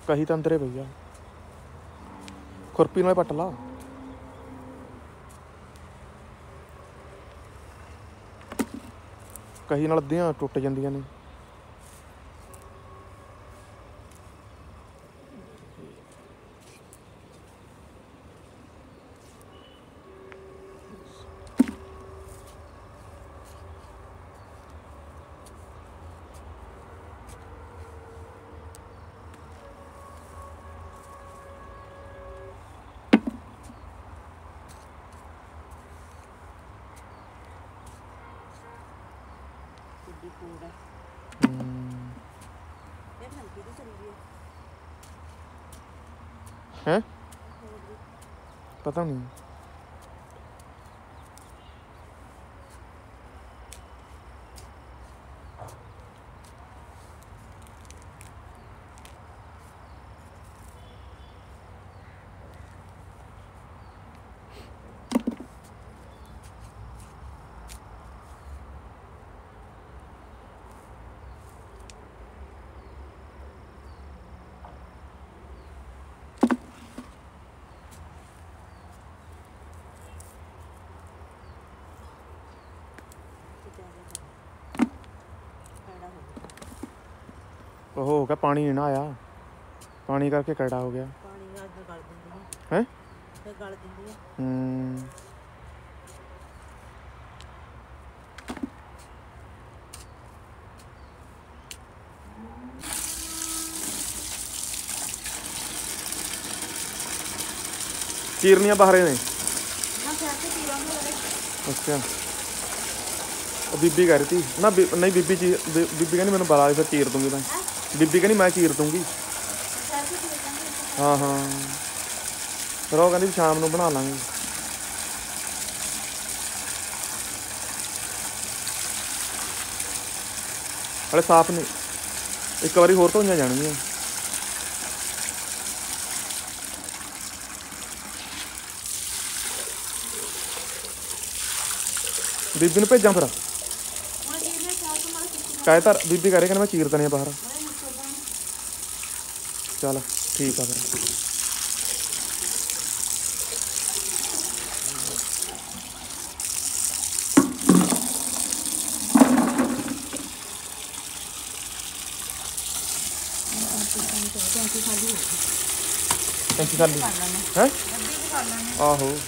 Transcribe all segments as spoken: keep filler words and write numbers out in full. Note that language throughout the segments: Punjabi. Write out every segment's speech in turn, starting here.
कही तो अंदरे भैया खुरपी नाल पट ला कही नाल अद्धियां टुट जांदियां ने हैं पता नहीं ਉਹ ਹੋ ਗਿਆ ਪਾਣੀ ਨਹੀਂ ਨਾ ਆਇਆ ਪਾਣੀ ਕਰਕੇ ਕੜਾ ਹੋ ਗਿਆ ਪਾਣੀ ਨਾਲ ਗਲ ਦਿੰਦੀ ਹੈ ਫਿਰ ਗਲ ਦਿੰਦੀ ਹੈ ਹੂੰ ਚੀਰਨੀਆਂ ਬਾਹਰੇ ਨੇ ਨਾ ਫਿਰ ਚੀਰਾਂਗੇ ਅੱਛਾ ਉਹ ਬੀਬੀ ਕਹਿ ਰਹੀ ਸੀ ਨਾ ਨਹੀਂ ਬੀਬੀ ਚੀ ਬੀਬੀ ਕਹਿੰਦੀ ਮੈਨੂੰ ਬੁਲਾ ਫਿਰ ਚੀਰ ਦੂੰਗੀ ਤਾਂ ਬੀਬੀ ਕਹਿੰਦੀ ਮੈਂ ਚੀਰ ਦੂੰਗੀ ਹਾਂ ਹਾਂ ਫਿਰ ਉਹ ਕਹਿੰਦੀ ਸ਼ਾਮ ਨੂੰ ਬਣਾ ਲਾਂਗੇ ਹਲੇ ਸਾਫ਼ ਨਹੀਂ ਇੱਕ ਵਾਰੀ ਹੋਰ ਧੋਈਆਂ ਜਾਣਗੀਆਂ ਬੀਬੀ ਨੂੰ ਭੇਜਾਂ ਫਿਰ ਕਹਿ ਤਾਂ ਬੀਬੀ ਕਹ ਰਹੀ ਕਹਿੰਦਾ ਮੈਂ ਚੀਰ ਦਣੀ ਬਾਹਰ ਚੱਲ ਠੀਕ ਆ ਫਿਰ ਟੈਂਕੀ ਖਾਲੀ ਹੈ ਆਹੋ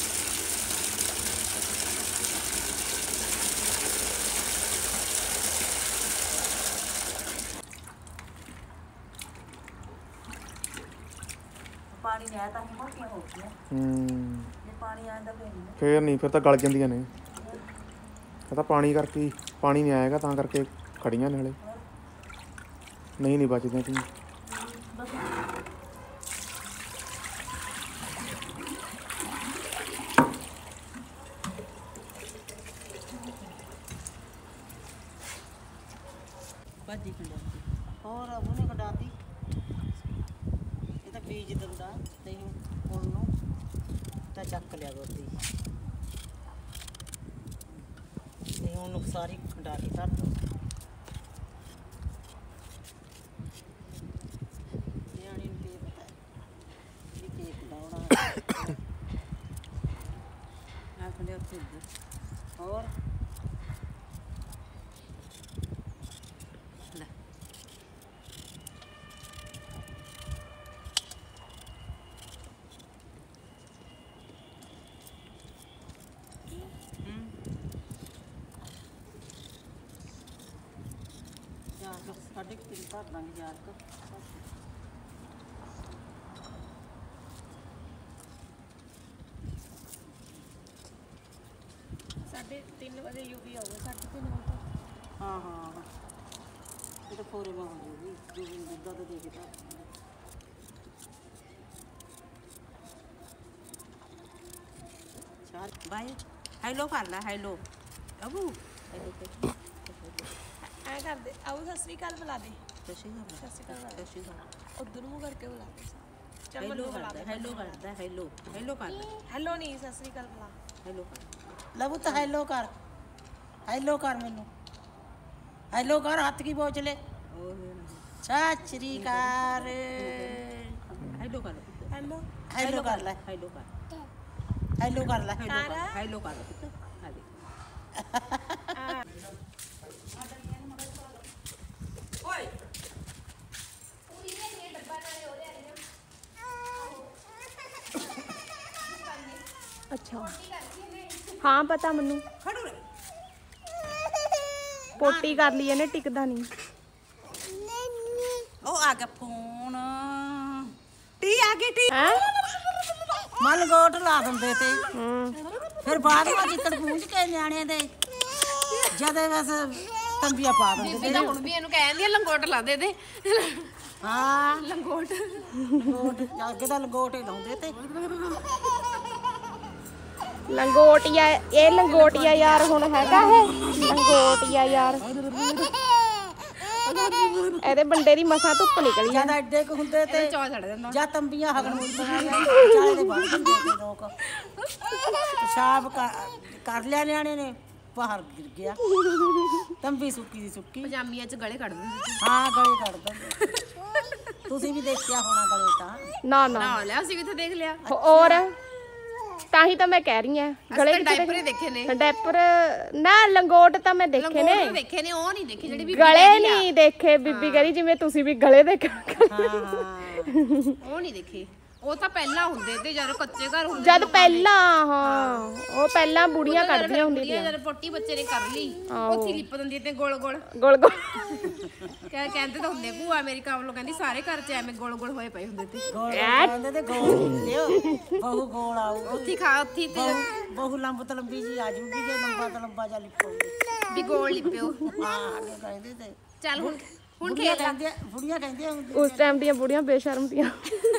ਪਾਣੀ ਆਇਆ ਤਾਂ ਮੋਟੀਆਂ ਹੋ ਗਈਆਂ ਹੂੰ ਜੇ ਪਾਣੀ ਆਉਂਦਾ ਫਿਰ ਨਹੀਂ ਫੇਰ ਨਹੀਂ ਫਿਰ ਤਾਂ ਗਲ ਜਾਂਦੀਆਂ ਨੇ ਇਹ ਤਾਂ ਪਾਣੀ ਕਰਕੇ ਪਾਣੀ ਨਹੀਂ ਆਏਗਾ ਤਾਂ ਕਰਕੇ ਖੜੀਆਂ ਨੇ ਹਲੇ ਨਹੀਂ ਨਹੀਂ ਬਚਦੀਆਂ ਤੂੰ ਭਾਜੀ ਕਢਾਉਂਦੀ ਹੋਰ ਉਹਨੇ ਕਢਾਉਂਦੀ ਇਹ ਤਾਂ ਬੀਜ ਦਿੰਦਾ ਤੇ ਹੁਣ ਨੂੰ ਤਾਂ ਚੱਕ ਲਿਆ ਗੋਦੀ ਤੇ ਹੁਣ ਸਾਰੀ ਕਢਾ ਕੇ ਧਰ ਦੋ ਨਿਆਣੀ ਨੂੰ ਕੀ ਪਤਾ ਵੀ ਕੀ ਕਢਾਉਣਾ ਆ ਖੰਡੇ ਉੱਤੇ ਹੋਰ साढ़े तीन भर देंगे यार को साढ़े तीन बजे यूवी आऊगा साढ़े तीन बजे हाँ हाँ ये तो फोरे में हो जाएगी यूवी दुद्धा तो देखे चार बाय हेलो कर ला हेलो अबू हेलो ਐ ਕਰਦੇ ਆਉ ਸਤਿ ਸ੍ਰੀ ਅਕਾਲ ਬੁਲਾ ਦੇ ਸਤਿ ਸ਼੍ਰੀ ਅਕਾਲ ਸਤਿ ਸ੍ਰੀ ਅਕਾਲ ਸਤਿ ਸ਼੍ਰੀ ਅਕਾਲ ਉਧਰ ਨੂੰ ਕਰਕੇ ਬੁਲਾ ਦੇ ਚੱਲ ਹੈਲੋ ਮੈਨੂੰ ਬੁਲਾ ਕਰਦਾ ਦੇ ਹੈਲੋ ਕਰਦਾ ਹੈਲੋ ਹੈਲੋ ਕਰਦਾ ਹੈਲੋ ਨਹੀਂ ਸਤਿ ਸ੍ਰੀ ਅਕਾਲ ਬੁਲਾ ਹੈਲੋ ਕਰ ਲਵੂ ਤਾਂ ਹੈਲੋ ਕਰ ਹੈਲੋ ਕਰ ਮੈਨੂੰ ਹੈਲੋ ਕਰ ਹੱਥ ਕੀ ਪਹੁੰਚ ਲੈ ਸਤਿ ਸ਼੍ਰੀ ਅਕਾਲ ਹੈਲੋ ਕਰ ਹੈਲੋ ਹੈਲੋ ਕਰ ਲੈ ਹੈਲੋ ਕਰ ਹੈਲੋ ਕਰ ਲੈ ਹੈਲੋ ਕਰ ਹਾਂ ਦੇ ਓਏ ਅੱਛਾ ਹਾਂ ਪਤਾ ਮੈਨੂੰ ਪੋਟੀ ਕਰ ਲਈ ਇਹਨੇ ਟਿਕਦਾ ਨਹੀਂ ਉਹ ਆ ਗਿਆ ਫੋਨ ਟੀ ਆ ਗਈ ਟੀ ਹੈ ਮਨ ਗੋਟ ਲਾ ਦਿੰਦੇ ਤੇ ਹੂੰ ਫਿਰ ਬਾਅਦ ਵਿੱਚ ਜਿੱਤਣ ਪੂੰਝ ਕੇ ਨਿਆਣੇ ਦੇ ਜਦੇ ਬਸ ਤੰਬੀਆਂ ਪਾ ਦਿੰਦੇ ਬੀਬੀ ਤਾਂ ਹੁਣ ਵੀ ਇਹਨੂੰ ਕਹਿੰਦੀ ਆ ਲੰਗੋਟ ਲਾ ਦੇ ਦੇ ਹਾਂ ਲੰਗੋਟ ਲੰਗੋਟ ਅੱਗੇ ਤਾਂ ਲੰਗੋਟ ਹੀ ਲਾਉਂਦੇ ਤੇ ਲੰਗੋਟੀਆ ਇਹ ਲੰਗੋਟੀਆ ਯਾਰ ਹੁਣ ਹੈਗਾ ਇਹ ਲੰਗੋਟੀਆ ਯਾਰ ਇਹਦੇ ਬੰਦੇ ਦੀ ਮਸਾਂ ਧੁੱਪ ਨਿਕਲੀ ਜਦ ਐਡੇ ਕੁ ਹੁੰਦੇ ਤੇ ਚੌ ਛੱਡ ਦਿੰਦਾ ਜਾਂ ਤੰਬੀਆਂ ਹਗਣ ਹੁੰਦੀਆਂ ਚਾਲੇ ਦੇ ਬਣ ਜਾਂਦੇ ਤੇ ਲੋਕ ਪਿਸ਼ਾਬ ਕਰ- ਕਰ ਲਿਆ ਨਿਆਣੇ ਨੇ ਬਾਹਰ ਗਿਰ ਗਿਆ ਤੰਬੀ ਸੁੱਕੀ ਦੀ ਸੁੱਕੀ ਪਜਾਮੀਆਂ 'ਚ ਗਲੇ ਕੱਢ ਦਿੰਦੇ ਸੀ ਹਾਂ ਗਲੇ ਕੱਢ ਦਿੰਦੇ ਤੁਸੀਂ ਵੀ ਦੇਖਿਆ ਹੋਣਾ ਗਲੇ ਤਾਂ ਨਾ ਨਾ ਨਾ ਲਿਆ ਅਸੀਂ ਕਿੱਥੇ ਦੇਖ ਲਿਆ ਔਰ ਤਾਂ ਹੀ ਤਾਂ ਮੈਂ ਕਹਿ ਰਹੀ ਆ ਗਲੇ ਅਸੀਂ ਡਾਈਪਰ ਹੀ ਦੇਖੇ ਨੇ ਡੈਪਰ ਨਾ ਲੰਗੋਟ ਤਾਂ ਮੈਂ ਦੇਖੇ ਨੇ ਲੰਗੋਟ ਦੇਖੇ ਨੇ ਉਹ ਨਹੀਂ ਦੇਖੇ ਜਿਹੜੇ ਵੀ ਗਲੇ ਨਹੀਂ ਦੇਖੇ ਬੀਬੀ ਕਰੀ ਜਿਵੇਂ ਤੁਸੀਂ ਵੀ ਗਲੇ ਦੇਖੇ ਹਾਂ ਹਾਂ ਉਹ ਨਹੀਂ ਦੇਖੇ ਉਹ ਤਾਂ ਪਹਿਲਾਂ ਹੁੰਦੇ ਤੇ ਜਦੋਂ ਕੱਚੇ ਘਰ ਹੁੰਦੇ ਜਦ ਪਹਿਲਾਂ ਹਾਂ ਉਹ ਪਹਿਲਾਂ ਬੁੜੀਆਂ ਕੱਢਦੀਆਂ ਹੁੰਦੀਆਂ ਜਦ ਪੋਟੀ ਬੱਚੇ ਨੇ ਕਰ ਲਈ ਆਹੋ। ਉੱਥੇ ਲਿਪ ਦਿੰਦੀ ਤੇ ਗੋਲ ਗੋਲ ਗੋਲ ਗੋਲ ਕਹਿ ਕਹਿੰਦੇ ਤਾਂ ਹੁੰਦੇ ਭੂਆ ਮੇਰੀ ਕਾਮਲੋ ਕਹਿੰਦੀ ਸਾਰੇ ਘਰ 'ਚ ਐਵੇਂ ਗੋਲ ਗੋਲ ਹੋਏ ਪਏ ਹੁੰਦੇ ਤੇ ਗੋਲ ਕਹਿੰਦੇ ਤੇ ਗੋਲ ਲਿਓ ਬਹੁ ਗੋਲ ਆਊ ਉੱਥੇ ਹੀ ਖਾ ਉੱਥੇ ਹੀ ਤੇ ਬਹੁ ਬਹੁ ਲੰਬ ਤੇ ਲੰਬੀ ਜੀ ਆ ਜੂਗੀ ਜੇ ਲੰਬਾ ਤੇ ਲੰਬਾ ਜਾ ਲਿਪੋਗੇ ਵੀ ਗੋਲ ਲਿਪਿਓ ਹਾਂ ਅੱਗੇ ਕਹਿੰਦੇ ਤੇ ਚੱਲ ਹੁਣ ਹੁਣ ਬੁੜੀਆਂ ਖੇਡ ਕਹਿੰਦੇ ਬੁੜੀਆਂ ਕਹਿੰਦੇ ਉਸ ਟਾਈਮ ਦੀਆਂ ਬੁੜੀਆਂ ਬੇਸ਼ਰਮ ਦੀਆਂ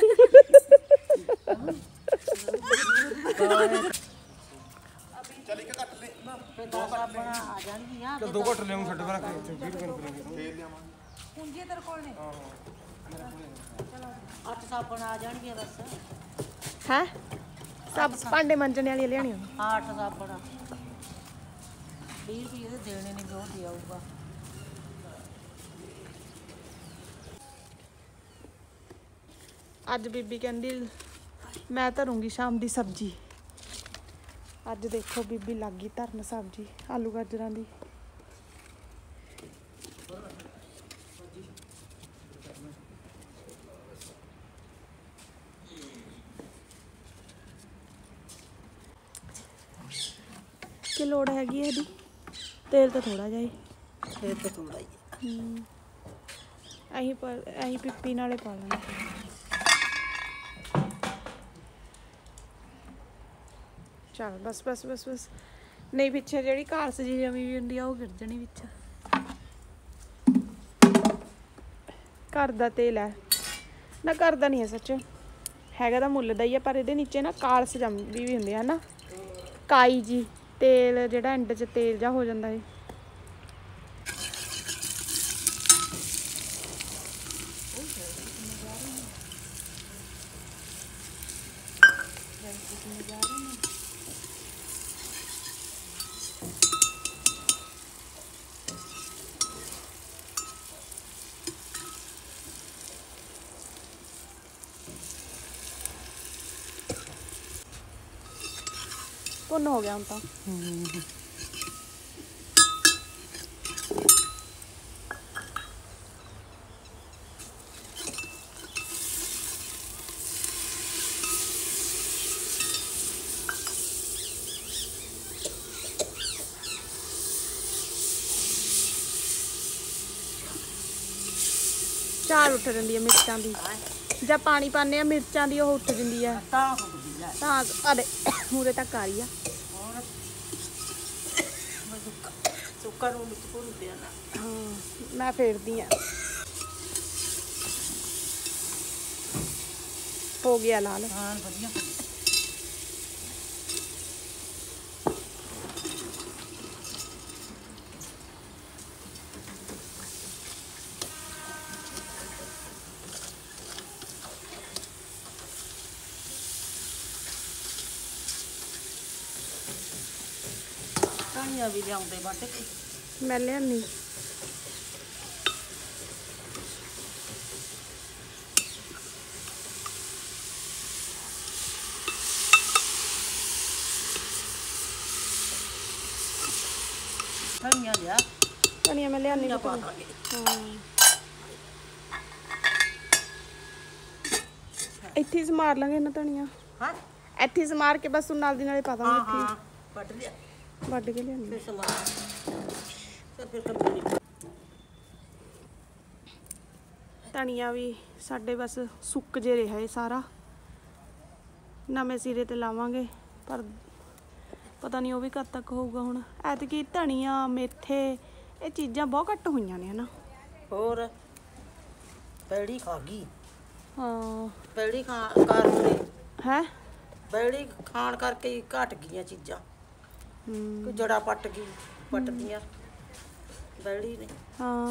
ਦਸ ਆਪਣਾ ਆ ਜਾਣਗੀਆਂ ਦੋ ਘੱਟ ਲਿਆਉਂ ਛੱਡ ਬਣਾ ਕੇ ਵੀਹ ਰੁਪਏ ਨੂੰ ਫੇਰ ਲਿਆਵਾਂ ਪੂੰਜੀ ਤੇਰੇ ਕੋਲ ਨੇ ਅੱਠ ਸਾਬਣ ਆ ਜਾਣਗੇ ਬਸ ਹੈ ਸਭ ਭਾਂਡੇ ਮੰਜਣੇ ਵਾਲੀਆਂ ਲਿਆਣੀਆਂ ਹਾਂ ਅੱਠ ਸਾਬਣ ਵੀਹ ਰੁਪਏ ਦੇ ਦੇਣੇ ਨੇ ਜੋ ਦੇ ਆਊਗਾ ਅੱਜ ਬੀਬੀ ਕਹਿੰਦੀ ਮੈਂ ਧਰੂੰਗੀ ਸ਼ਾਮ ਦੀ ਸਬਜ਼ੀ ਅੱਜ ਦੇਖੋ ਬੀਬੀ ਲੱਗ ਗਈ ਧਰਨ ਸਬਜ਼ੀ ਆਲੂ ਗਾਜਰਾਂ ਦੀ ਕੀ ਲੋੜ ਹੈਗੀ ਇਹਦੀ ਤੇਲ ਤਾਂ ਥੋੜਾ ਜਿਹਾ ਹੀ ਫੇਰ ਤੇ ਥੋੜਾ ਹੀ ਹੂੰ ਅਹੀਂ ਪਰ ਅਹੀਂ ਪਿੱਪੀ ਨਾਲੇ ਪਾ ਲੈਣਾ ਚੱਲ ਬਸ ਬਸ ਬਸ ਬਸ ਨਹੀਂ ਪਿੱਛੇ ਜਿਹੜੀ ਘਾਸ ਜੀ ਜਮੀ ਵੀ ਹੁੰਦੀ ਆ ਉਹ ਗਿਰ ਜਾਣੀ ਵਿੱਚ ਘਰ ਦਾ ਤੇਲ ਹੈ ਨਾ ਘਰ ਦਾ ਨਹੀਂ ਹੈ ਸੱਚ ਹੈਗਾ ਤਾਂ ਮੁੱਲ ਦਾ ਹੀ ਆ ਪਰ ਇਹਦੇ ਨੀਚੇ ਨਾ ਕਾਲਸ ਜੰਮੀ ਵੀ ਹੁੰਦੀ ਆ ਨਾ ਕਾਈ ਜੀ ਤੇਲ ਜਿਹੜਾ ਐਂਡ 'ਚ ਤੇਲ ਜਾ ਹੋ ਜਾਂਦਾ ਹੈ ਭੁੰਨ ਹੋ ਗਿਆ ਹੁਣ ਤਾਂ ਚਾਲ ਉੱਠ ਜਾਂਦੀ ਹੈ ਮਿਰਚਾਂ ਦੀ ਜਾਂ ਪਾਣੀ ਪਾਉਂਦੇ ਆ ਮਿਰਚਾਂ ਦੀ ਉਹ ਉੱਠ ਜਾਂਦੀ ਹੈ ਤਾਂ ਹੁੰਦੀ ਲੈ ਤਾਂ ਅਰੇ ਮੂਰੇ ਤੱਕ ਆ ਰਹੀ ਆ ਹੋਰ ਸੁੱਕਾ ਨੂੰ ਮਿੱਠ ਭੁੰਨ ਦਿਆ ਨਾ ਹਾਂ ਮੈਂ ਫੇਰਦੀ ਆ ਹੋ ਗਿਆ ਲਾਲ ਹਾਂ ਵਧੀਆ ਧਨੀਆ ਵੀ ਲਿਆਉਂਦੇ ਵੱਢ ਕੇ ਮੈਂ ਲਿਆਨੀ ਧਨੀਆ ਮੈਂ ਲਿਆਨੀ ਪਾ ਦਾਂਗੇ। ਹਾਂ ਇੱਥੇ ਹੀ ਸਮਾਰ ਲਾਂਗੇ ਇਹਨਾਂ ਧਨੀਆ। ਹਾਂ ਇੱਥੇ ਹੀ ਸਮਾਰ ਕੇ ਬਸ ਨਾਲ ਦੀ ਨਾਲੇ ਪਾ ਦਾਂਗੇ ਹਾਂ ਇੱਥੇ ਹਾਂ ਵੱਢ ਲਿਆ ਹੀ। ਵੱਢ ਕੇ ਲਿਆਨੀ ਫਿਰ ਸਮਾਨ ਤੇ ਫਿਰ ਕੱਪੜੇ ਧਨੀਆ ਵੀ ਸਾਡੇ ਬਸ ਸੁੱਕ ਜੇ ਰਿਹਾ ਇਹ ਸਾਰਾ, ਨਵੇਂ ਸਿਰੇ ਤੇ ਲਾਵਾਂਗੇ ਪਰ ਪਤਾ ਨਹੀਂ ਉਹ ਵੀ ਕਦ ਤੱਕ ਹੋਊਗਾ। ਹੁਣ ਐਤਕੀ ਧਨੀਆ ਮੇਥੇ ਇਹ ਚੀਜ਼ਾਂ ਬਹੁਤ ਘੱਟ ਹੋਈਆਂ ਨੇ ਹਨਾ। ਹੋਰ ਪੈੜੀ ਖਾ ਗਈ, ਹਾਂ ਪੈੜੀ ਖਾ ਕਰਕੇ ਹੈ ਪੈੜੀ ਖਾਣ ਕਰਕੇ ਹੀ ਘਟ ਗਈਆਂ ਚੀਜ਼ਾਂ। ਹੂੰ ਕੋਈ ਜੜਾ ਪੱਟ ਗਈ, ਪੱਟਦੀਆਂ ਪੈੜੀ ਨੇ। ਹਾਂ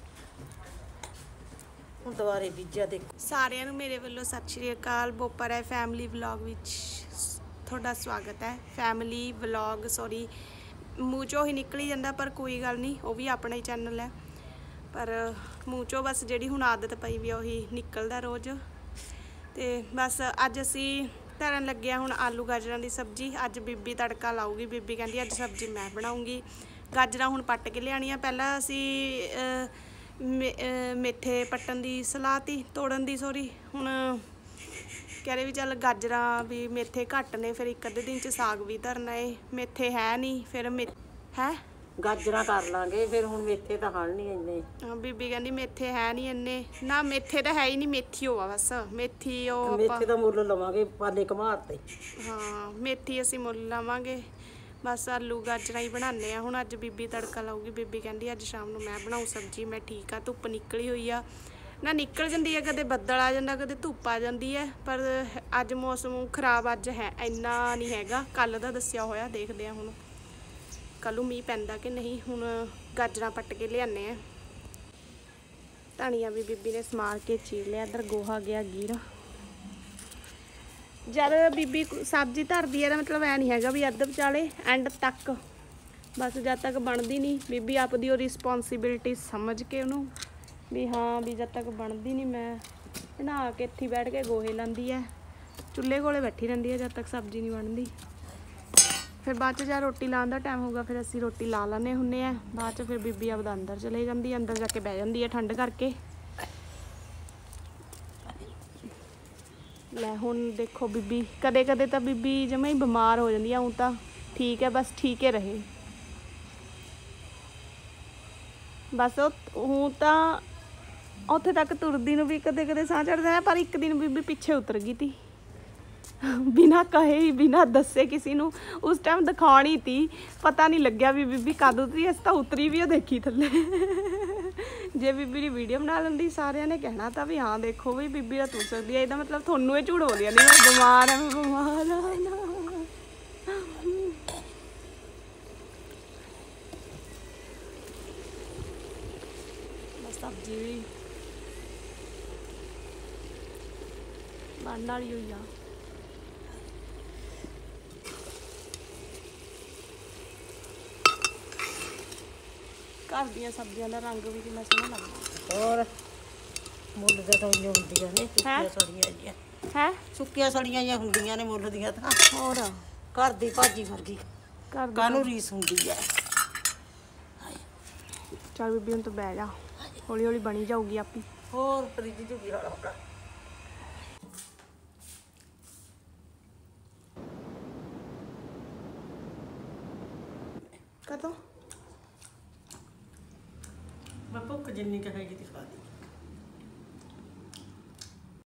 ਹੁਣ ਦੁਬਾਰੇ ਬੀਜਿਆ ਦੇਖੋ। ਸਾਰਿਆਂ ਨੂੰ ਮੇਰੇ ਵੱਲੋਂ ਸਤਿ ਸ਼੍ਰੀ ਅਕਾਲ। ਬੋਪਰ ਹੈ ਫੈਮਿਲੀ ਵਲੌਗ ਵਿੱਚ ਤੁਹਾਡਾ ਸਵਾਗਤ ਹੈ। ਫੈਮਿਲੀ ਵਲੌਗ ਸੌਰੀ ਮੂੰਹ ਚੋਂ ਹੀ ਨਿਕਲ ਹੀ ਜਾਂਦਾ ਪਰ ਕੋਈ ਗੱਲ ਨਹੀਂ, ਉਹ ਵੀ ਆਪਣਾ ਹੀ ਚੈਨਲ ਹੈ ਪਰ ਮੂੰਹ ਚੋਂ ਬਸ ਜਿਹੜੀ ਹੁਣ ਆਦਤ ਪਈ ਵੀ ਉਹੀ ਨਿਕਲਦਾ ਰੋਜ਼। ਤੇ ਬਸ ਅੱਜ ਅਸੀਂ ਧਰਨ ਲੱਗਿਆ ਹੁਣ ਆਲੂ ਗਾਜਰਾਂ ਦੀ ਸਬਜ਼ੀ। ਅੱਜ ਬੀਬੀ ਤੜਕਾ ਲਾਊਗੀ, ਬੀਬੀ ਕਹਿੰਦੀ ਅੱਜ ਸਬਜ਼ੀ ਮੈਂ ਬਣਾਉਂਗੀ। ਗਾਜਰਾਂ ਹੁਣ ਪੱਟ ਕੇ ਲਿਆਣੀਆਂ, ਪਹਿਲਾਂ ਅਸੀਂ ਮੇ ਮੇਥੇ ਪੱਟਣ ਦੀ ਸਲਾਹ ਤੀ, ਤੋੜਨ ਦੀ ਸੋਰੀ। ਹੁਣ ਕਹਿ ਰਹੇ ਵੀ ਚੱਲ ਗਾਜਰਾਂ ਵੀ ਮੇਥੇ ਘੱਟ ਨੇ, ਫਿਰ ਇੱਕ ਅੱਧੇ ਦਿਨ 'ਚ ਸਾਗ ਵੀ ਧਰਨਾ ਏ। ਮੇਥੇ ਹੈ ਨਹੀਂ, ਫਿਰ ਮੇ ਹੈ ਗਾਜਰਾਂ ਕਰ ਲਾਂਗੇ ਫਿਰ। ਹੁਣ ਮੇਥੇ ਤਾਂ ਹਨ ਨਹੀਂ ਇੰਨੇ। ਹਾਂ ਬੀਬੀ ਕਹਿੰਦੀ ਮੇਥੇ ਹੈ ਨਹੀਂ ਇੰਨੇ। ਨਾ ਮੇਥੇ ਤਾਂ ਹੈ ਹੀ ਨਹੀਂ, ਮੇਥੀ ਹੋਆ ਬਸ ਮੇਥੀ ਉਹ ਆਪਾਂ ਮੇਥੇ ਦਾ ਮੁੱਲ ਲਵਾਂਗੇ ਪਾਲੇ ਘਮਾਰ ਤੇ। ਹਾਂ ਮੇਥੀ ਅਸੀਂ ਮੁੱਲ ਲਵਾਂਗੇ। ਬਸ ਆਲੂ ਗਾਜਰਾਂ ਹੀ ਬਣਾਉਂਦੇ ਆ ਹੁਣ। ਅੱਜ ਬੀਬੀ ਤੜਕਾ ਲਾਊਗੀ, ਬੀਬੀ ਕਹਿੰਦੀ ਅੱਜ ਸ਼ਾਮ ਨੂੰ ਮੈਂ ਬਣਾਉ ਸਬਜ਼ੀ। ਮੈਂ ਠੀਕ ਆ, ਧੁੱਪ ਨਿਕਲੀ ਹੋਈ ਆ ਨਾ, ਨਿਕਲ ਜਾਂਦੀ ਹੈ ਕਦੇ ਬੱਦਲ ਆ ਜਾਂਦਾ ਕਦੇ ਧੁੱਪ ਆ ਜਾਂਦੀ ਹੈ, ਪਰ ਅੱਜ ਮੌਸਮ ਖਰਾਬ ਅੱਜ ਹੈ ਇੰਨਾ ਨਹੀਂ ਹੈਗਾ। ਕੱਲ ਦਾ ਦੱਸਿਆ ਹੋਇਆ, ਦੇਖਦੇ ਆ ਹੁਣ ਕੱਲ੍ਹ ਨੂੰ ਮੀਂਹ ਪੈਂਦਾ ਕਿ ਨਹੀਂ। ਹੁਣ ਗਾਜਰਾਂ ਪੱਟ ਕੇ ਲਿਆਉਂਦੇ ਆ। ਧਨੀਆ ਵੀ ਬੀਬੀ ਨੇ ਸਮਾਰ ਕੇ ਚੀਰ ਲਿਆ। ਇੱਧਰ ਗੋਹਾ ਗਿਆ ਗੀਰ। ਜਦ ਬੀਬੀ ਸਬਜ਼ੀ ਧਰਦੀ ਹੈ ਤਾਂ ਮਤਲਬ ਐ ਨਹੀਂ ਹੈਗਾ ਵੀ ਅੱਧ ਵਿਚਾਲੇ ਐਂਡ ਤੱਕ, ਬਸ ਜਦ ਤੱਕ ਬਣਦੀ ਨਹੀਂ ਬੀਬੀ ਆਪਦੀ ਉਹ ਰਿਸਪੌਂਸੀਬਿਲਟੀ ਸਮਝ ਕੇ ਉਹਨੂੰ ਵੀ ਹਾਂ ਵੀ ਜਦ ਤੱਕ ਬਣਦੀ ਨਹੀਂ ਮੈਂ ਬਣਾ ਕੇ ਇੱਥੇ ਬੈਠ ਕੇ ਗੋਹੇ ਲਾਂਦੀ ਹੈ, ਚੁੱਲ੍ਹੇ ਕੋਲੇ ਬੈਠੀ ਰਹਿੰਦੀ ਹੈ ਜਦ ਤੱਕ ਸਬਜ਼ੀ ਨਹੀਂ ਬਣਦੀ। ਫਿਰ ਬਾਅਦ 'ਚ ਜਦ ਰੋਟੀ ਲਾਉਣ ਦਾ ਟਾਈਮ ਹੋਊਗਾ ਫਿਰ ਅਸੀਂ ਰੋਟੀ ਲਾ ਲੈਂਦੇ ਹੁੰਦੇ ਆ। ਬਾਅਦ 'ਚ ਫਿਰ ਬੀਬੀ ਆਪਦਾ ਅੰਦਰ ਚਲੇ ਜਾਂਦੀ ਹੈ, ਅੰਦਰ ਜਾ ਕੇ ਬਹਿ ਜਾਂਦੀ ਹੈ ਠੰਡ ਕਰਕੇ। ਲੈ ਹੁਣ ਦੇਖੋ ਬੀਬੀ ਕਦੇ ਕਦੇ ਤਾਂ ਬੀਬੀ ਜਮਾਂ ਹੀ ਬਿਮਾਰ ਹੋ ਜਾਂਦੀ ਆ, ਹੁਣ ਤਾਂ ਠੀਕ ਹੈ ਬਸ ਠੀਕ ਹੀ ਰਹੇ ਬਸ। ਉਹ ਹੁਣ ਤਾਂ ਉੱਥੇ ਤੱਕ ਤੁਰਦੀ ਨੂੰ ਵੀ ਕਦੇ ਕਦੇ ਸਾਹ ਚੜਦਾ ਹੈ, ਪਰ ਇੱਕ ਦਿਨ ਬੀਬੀ ਪਿੱਛੇ ਉਤਰ ਗਈ ਤੀ ਬਿਨਾਂ ਕਹੇ ਹੀ ਬਿਨਾਂ ਦੱਸੇ ਕਿਸੇ ਨੂੰ। ਉਸ ਟਾਈਮ ਦਿਖਾਉਣੀ ਤੀ, ਪਤਾ ਨਹੀਂ ਲੱਗਿਆ ਵੀ ਬੀਬੀ ਕਦ ਉਤਰੀ। ਅਸੀਂ ਤਾਂ ਉਤਰੀ ਵੀ ਆ ਦੇਖੀ ਥੱਲੇ। ਜੇ ਬੀਬੀ ਦੀ ਵੀਡੀਓ ਬਣਾ ਲੈਂਦੀ ਸਾਰਿਆਂ ਨੇ ਕਹਿਣਾ ਤਾਂ ਵੀ ਹਾਂ ਦੇਖੋ ਵੀ ਬੀਬੀ ਤਾਂ ਤੁਰ ਸਕਦੀ ਹੈ। ਇਹਦਾ ਮਤਲਬ ਤੁਹਾਨੂੰ ਇਹ ਝੂਠ ਬੋਲਿਆ ਨਹੀਂ ਮੈਂ ਬਿਮਾਰ ਹਾਂ, ਮੈਂ ਬਿਮਾਰ ਹਾਂ। ਬਸ ਸਬਜ਼ੀ ਵੀ ਬਣਨ ਵਾਲੀ ਹੋਈ ਆ। ਘਰ ਦੀਆਂ ਸਬਜ਼ੀਆਂ ਦਾ ਰੰਗ ਵੀ ਕਿੰਨਾ ਸੋਹਣਾ ਲੱਗਦਾ। ਹੋਰ ਮੁੱਲ ਦੇ ਤਾਂ ਇੰਨੀਆਂ ਹੁੰਦੀਆਂ ਨੇ, ਸੁੱਕੀਆਂ ਸੜੀਆਂ ਜੀਆਂ ਹੈ ਸੁੱਕੀਆਂ ਸੜੀਆਂ ਜਿਹੀਆਂ ਹੁੰਦੀਆਂ ਨੇ ਮੁੱਲ ਦੀਆਂ ਤਾਂ। ਹੋਰ ਘਰ ਦੀ ਭਾਜੀ ਵਰਗੀ ਘਰ ਦੀ ਕਾਹਨੂੰ ਰੀਸ ਹੁੰਦੀ ਹੈ। ਚੱਲ ਬੀਬੀ ਹੁਣ ਤੂੰ ਬਹਿ ਜਾ, ਹੌਲੀ ਹੌਲੀ ਬਣੀ ਜਾਊਗੀ ਆਪੀ। ਹੋਰ ਫਰਿੱਜ 'ਚ ਵੀ ਹਾਲ ਹੋਣਾ। ਕਦੋਂ ਮੈਂ ਭੁੱਖ ਜਿੰਨੀ ਕੁ ਹੈਗੀ ਤੇ ਖਾ ਲਈ।